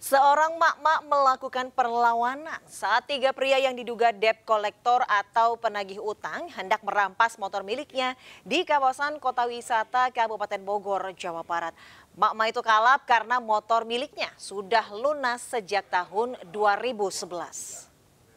Seorang mak-mak melakukan perlawanan saat tiga pria yang diduga debt collector atau penagih utang hendak merampas motor miliknya di kawasan kota wisata Kabupaten Bogor, Jawa Barat. Mak-mak itu kalap karena motor miliknya sudah lunas sejak tahun 2011.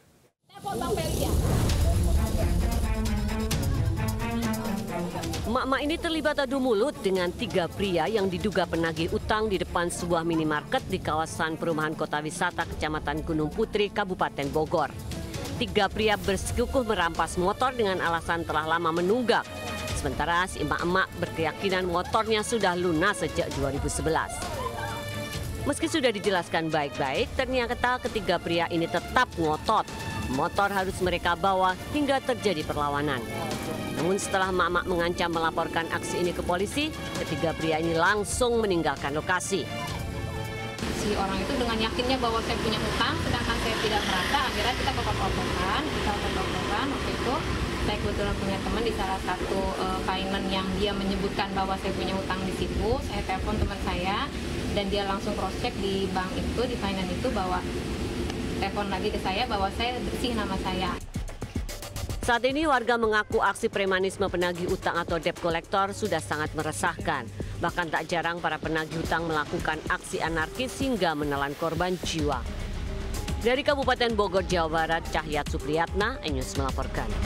Mak-mak ini terlibat adu mulut dengan tiga pria yang diduga penagih utang di depan sebuah minimarket di kawasan perumahan kota wisata Kecamatan Gunung Putri, Kabupaten Bogor. Tiga pria bersikukuh merampas motor dengan alasan telah lama menunggak. Sementara si emak-emak berkeyakinan motornya sudah lunas sejak 2011. Meski sudah dijelaskan baik-baik, ternyata ketiga pria ini tetap ngotot. Motor harus mereka bawa hingga terjadi perlawanan. Namun setelah mak-mak mengancam melaporkan aksi ini ke polisi, ketiga pria ini langsung meninggalkan lokasi. Si orang itu dengan yakinnya bahwa saya punya utang, sedangkan saya tidak merasa, akhirnya kita kokok-kokokan. Waktu itu saya kebetulan punya teman di salah satu payment yang dia menyebutkan bahwa saya punya utang di situ. Saya telepon teman saya dan dia langsung cross check di bank itu, di finance itu, bahwa telepon lagi ke saya bahwa saya bersih nama saya. Saat ini warga mengaku aksi premanisme penagih utang atau debt collector sudah sangat meresahkan. Bahkan tak jarang para penagih utang melakukan aksi anarkis hingga menelan korban jiwa. Dari Kabupaten Bogor, Jawa Barat, Cahyat Supriyatna, iNews melaporkan.